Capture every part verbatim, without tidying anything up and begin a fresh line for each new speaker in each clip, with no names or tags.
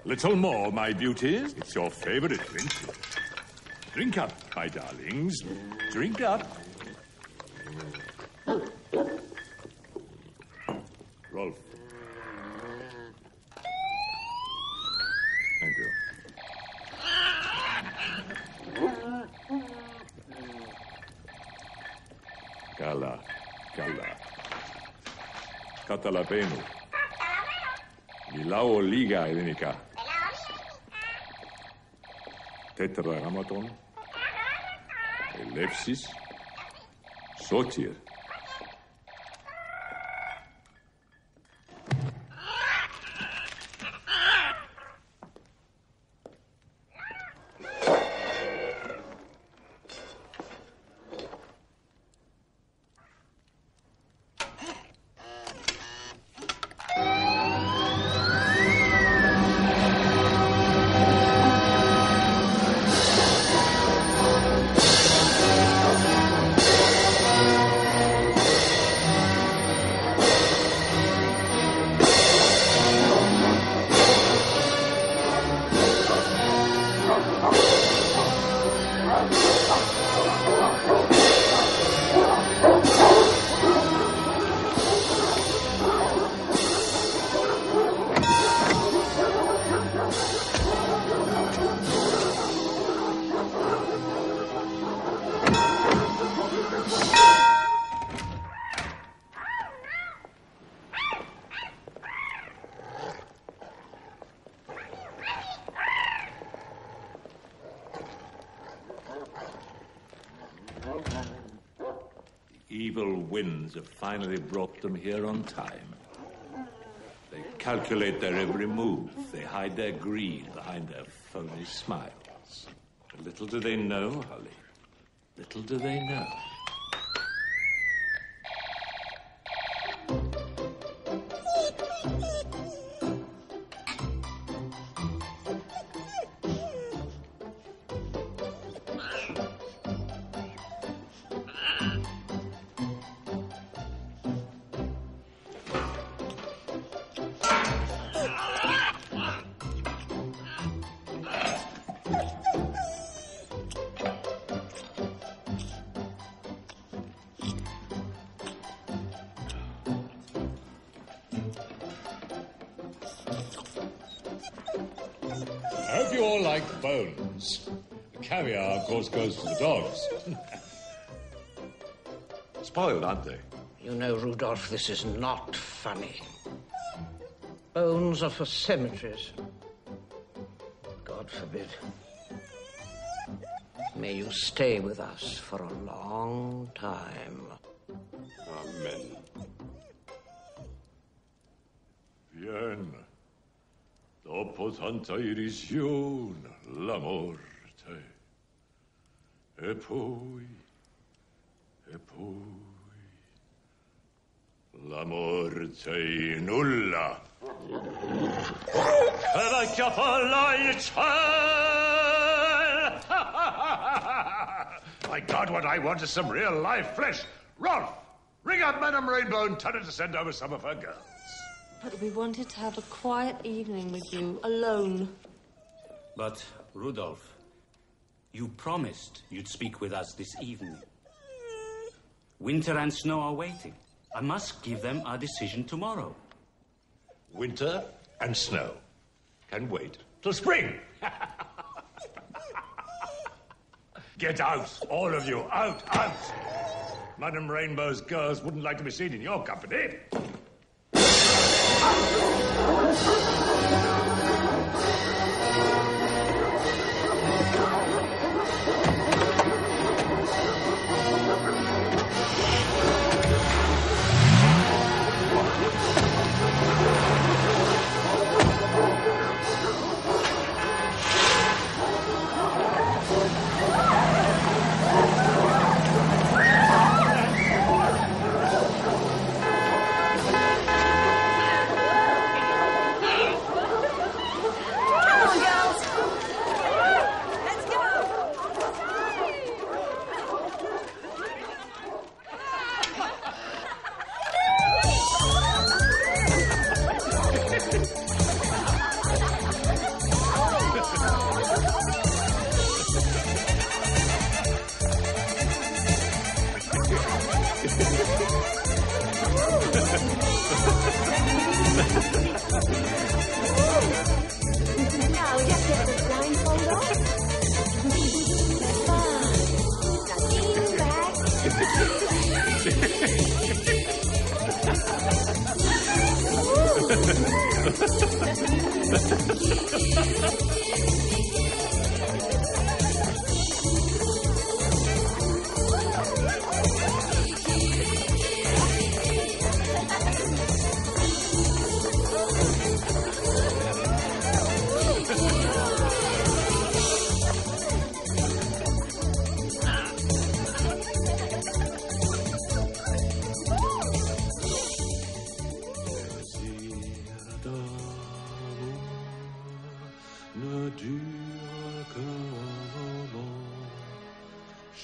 little more, my beauties. It's your favorite drink. Drink up, my darlings. Drink up. Rolf. Thank you. Kala, Kala. Catalavenu. Milao Liga Elenica. Tetragrammaton. Elefsis. Sotir.
Evil winds have finally brought them here on time. They calculate their every move. They hide their greed behind their phony smiles. But little do they know, Holly. Little do they know.
I hope you all like bones. The caviar, of course, goes to the dogs. Spoiled, aren't they?
You know, Rudolph, this is not funny. Bones are for cemeteries. God forbid. May you stay with us for a long time.
Amen. Bien. Dopo tanta irrisione, la morte. E poi, e poi, la morte nulla. E la chiappola il ciel! My God, what I want is some real live flesh. Rolf, ring up Madame Rainbow and tell her to send over some of her girls.
But we wanted to have a quiet evening with you, alone.
But, Rudolph, you promised you'd speak with us this evening. Winter and Snow are waiting. I must give them our decision tomorrow.
Winter and Snow can wait till spring. Get out, all of you, out, out. Madame Rainbow's girls wouldn't like to be seen in your company.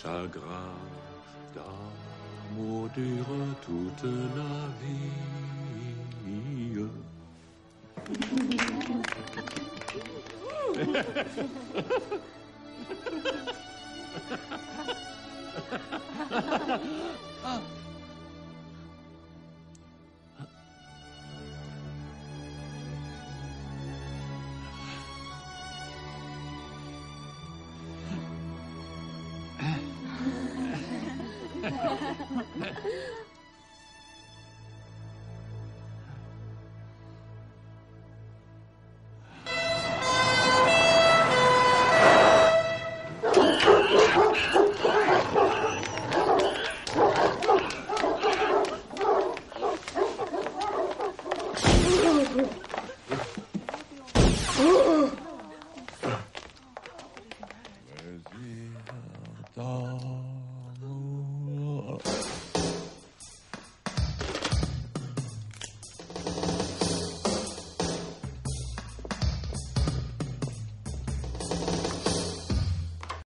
chagrin d'amour dure toute la vie.
Oh!